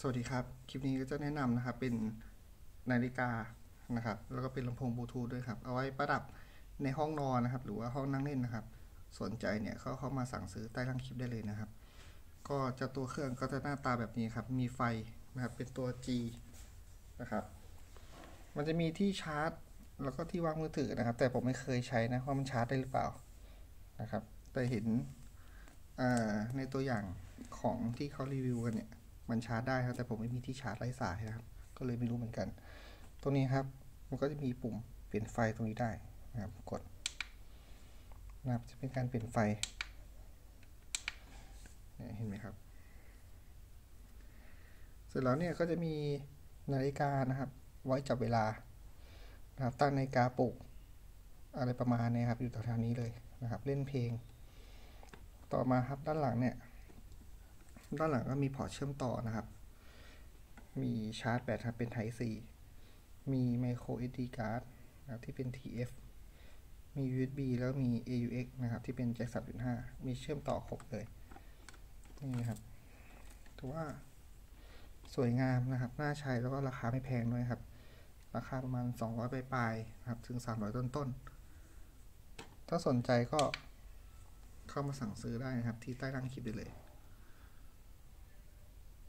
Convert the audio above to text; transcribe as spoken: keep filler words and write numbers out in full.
วัสดีครับคลิปนี้ก็จะแนะนำนะครับเป็นนาฬิกานะครับแล้วก็เป็นลำโพงบลูทูธด้วยครับเอาไว้ประดับในห้องนอนนะครับหรือว่าห้องนั่งเล่นนะครับสนใจเนี่ยเขาเข้ามาสั่งซื้อใต้ล่างคลิปได้เลยนะครับก็จะตัวเครื่องก็จะหน้าตาแบบนี้ครับมีไฟนะครับเป็นตัว G นะครับมันจะมีที่ชาร์จแล้วก็ที่วางมือถือนะครับแต่ผมไม่เคยใช้นะว่ามันชาร์จได้หรือเปล่านะครับแต่เห็นในตัวอย่างของที่เขารีวิวกันเนี่ยมันชาร์จได้ครับแต่ผมไม่มีที่ชาร์จไร้สายนะครับก็เลยไม่รู้เหมือนกันตรงนี้ครับมันก็จะมีปุ่มเปลี่ยนไฟตรงนี้ได้นะครับกดนะครับจะเป็นการเปลี่ยนไฟเห็นไหมครับเสร็จแล้วเนี่ยก็จะมีนาฬิกานะครับไว้จับเวลานะครับตั้งนาฬิกาปลุกอะไรประมาณนี้ครับอยู่แถวๆนี้เลยนะครับเล่นเพลงต่อมาครับด้านหลังเนี่ยด้านหลังก็มีพอร์ตเชื่อมต่อนะครับมีชาร์จแบตครับเป็น Type C มี Micro เอส ดี Card นะครับที่เป็น ที เอฟ มี ยู เอส บี แล้วมี เอ ยู เอ็กซ์ นะครับที่เป็นแจ็ค สามจุดห้า มีเชื่อมต่อครบเลยนี่นะครับถือว่าสวยงามนะครับน่าใช้แล้วก็ราคาไม่แพงด้วยครับราคาประมาณสองร้อยปลายๆนะครับถึงสามร้อยต้นๆถ้าสนใจก็เข้ามาสั่งซื้อได้นะครับที่ใต้ล่างคลิปได้เลย